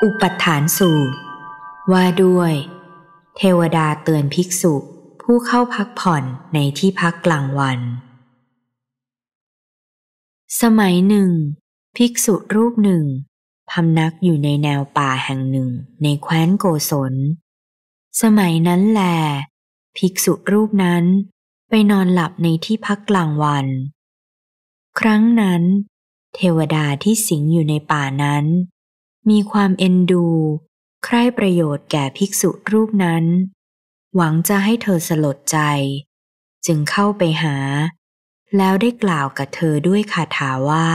อุปัฏฐานสูตรว่าด้วยเทวดาเตือนภิกษุผู้เข้าพักผ่อนในที่พักกลางวันสมัยหนึ่งภิกษุรูปหนึ่งพำนักอยู่ในแนวป่าแห่งหนึ่งในแคว้นโกศลสมัยนั้นแลภิกษุรูปนั้นไปนอนหลับในที่พักกลางวันครั้งนั้นเทวดาที่สิงอยู่ในป่านั้นมีความเอ็นดูใคร่ประโยชน์แก่ภิกษุรูปนั้นหวังจะให้เธอสลดใจจึงเข้าไปหาแล้วได้กล่าวกับเธอด้วยคาถาว่า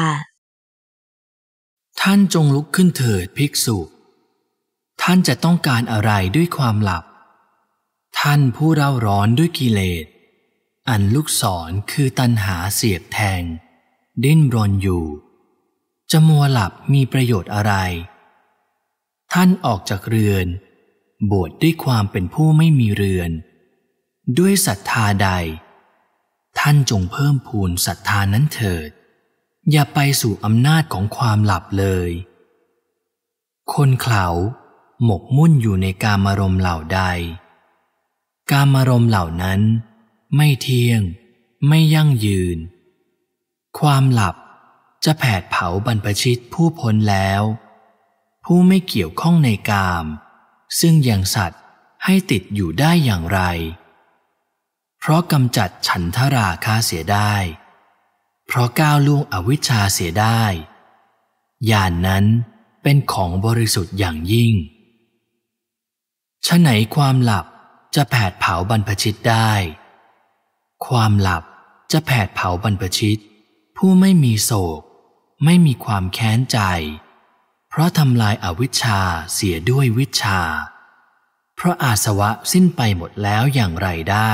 ท่านจงลุกขึ้นเถิดภิกษุท่านจะต้องการอะไรด้วยความหลับท่านผู้เร่าร้อนด้วยกิเลสอันลูกศรคือตัณหาเสียบแทงดิ้นรนอยู่จะมัวหลับมีประโยชน์อะไรท่านออกจากเรือนบวชด้วยความเป็นผู้ไม่มีเรือนด้วยศรัทธาใดท่านจงเพิ่มพูนศรัทธานั้นเถิดอย่าไปสู่อำนาจของความหลับเลยคนเขาหมกมุ่นอยู่ในกามารมณ์เหล่าใดกามารมณ์เหล่านั้นไม่เที่ยงไม่ยั่งยืนความหลับจะแผดเผาบรรพชิตผู้พ้นแล้วผู้ไม่เกี่ยวข้องในกามซึ่งยังสัตว์ให้ติดอยู่ได้อย่างไรเพราะกำจัดฉันทราคะเสียได้เพราะก้าวล่วงอวิชชาเสียได้ญาณนั้นเป็นของบริสุทธิ์อย่างยิ่งฉะไหนความหลับจะแผดเผาบรรพชิตได้ความหลับจะแผดเผาบรรพชิตผู้ไม่มีโศกไม่มีความแค้นใจเพราะทำลายอวิชชาเสียด้วยวิชชาเพราะอาสวะสิ้นไปหมดแล้วอย่างไรได้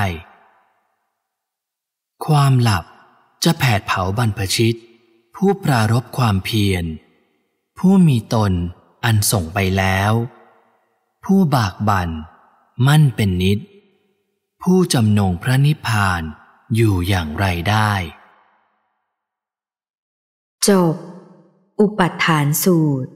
ความหลับจะแผดเผาบรรพชิตผู้ปรารภความเพียรผู้มีตนอันส่งไปแล้วผู้บากบั่นมั่นเป็นนิจผู้จำนงพระนิพพานอยู่อย่างไรได้จบอุปัฏฐานสูตร